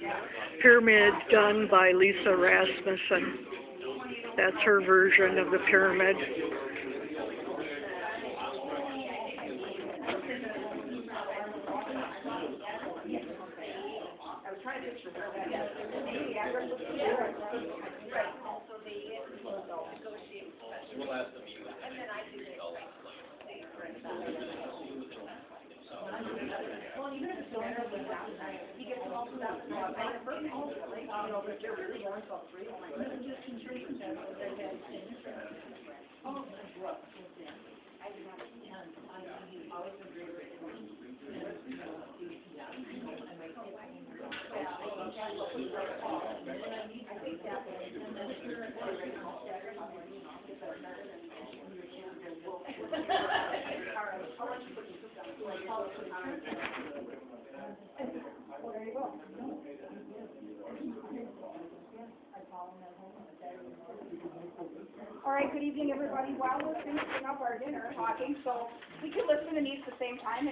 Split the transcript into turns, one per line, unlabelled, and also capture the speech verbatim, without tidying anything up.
pyramid done by Lisa Rasmussen. That's her version of the pyramid.
All right, good evening, everybody. While we're finishing up our dinner talking, so we can listen and eat at the same time.